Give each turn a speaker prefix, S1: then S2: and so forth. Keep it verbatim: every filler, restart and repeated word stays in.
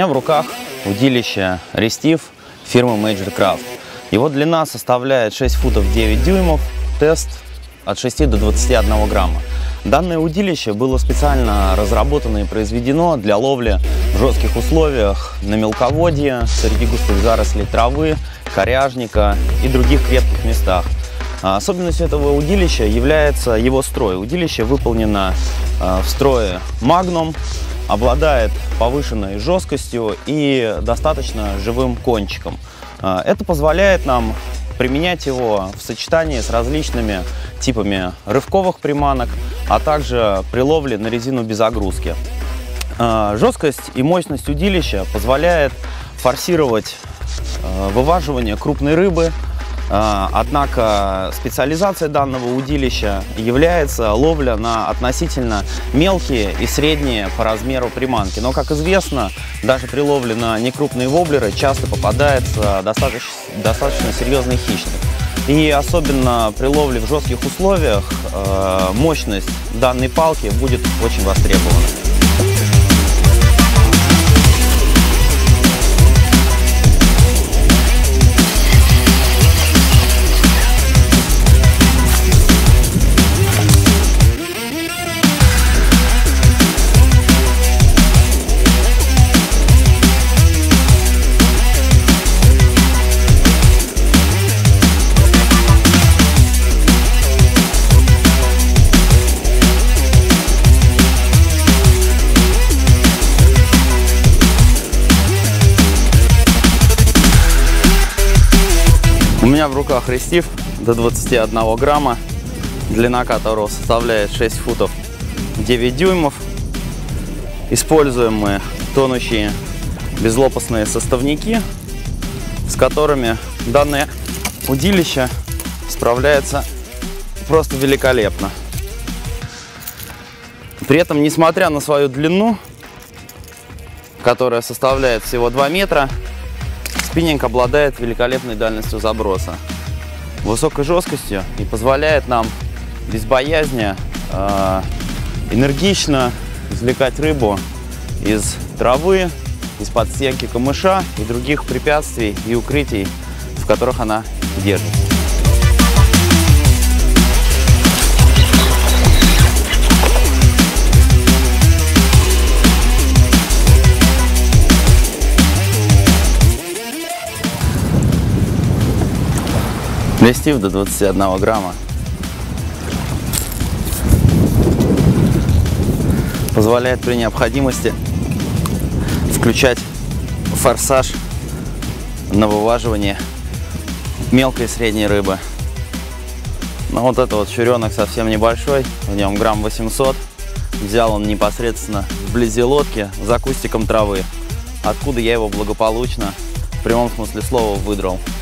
S1: меня в руках удилище Рестив фирмы Major Craft. Его длина составляет шесть футов девять дюймов, тест от шести до двадцати одного грамма. Данное удилище было специально разработано и произведено для ловли в жестких условиях на мелководье, среди густых зарослей травы, коряжника и других крепких местах. Особенностью этого удилища является его строй. Удилище выполнено в строе Magnum, обладает повышенной жесткостью и достаточно живым кончиком. Это позволяет нам применять его в сочетании с различными типами рывковых приманок, а также при ловле на резину без огрузки. Жесткость и мощность удилища позволяет форсировать вываживание крупной рыбы, однако специализацией данного удилища является ловля на относительно мелкие и средние по размеру приманки. Но, как известно, даже при ловле на некрупные воблеры часто попадается достаточно, достаточно серьезный хищник. И особенно при ловле в жестких условиях мощность данной палки будет очень востребована. У меня в руках Рестив до двадцати одного грамма, длина которого составляет шесть футов девять дюймов. Используем мы тонущие безлопастные составники, с которыми данное удилище справляется просто великолепно. При этом, несмотря на свою длину, которая составляет всего два метра, спиннинг обладает великолепной дальностью заброса, высокой жесткостью и позволяет нам без боязни э, энергично извлекать рыбу из травы, из-под стенки камыша и других препятствий и укрытий, в которых она держится. Рестив до двадцати одного грамма позволяет при необходимости включать форсаж на вываживание мелкой и средней рыбы. Но вот это вот черенок совсем небольшой, в нем грамм восемьсот. Взял он непосредственно вблизи лодки за кустиком травы, откуда я его благополучно в прямом смысле слова выдрал.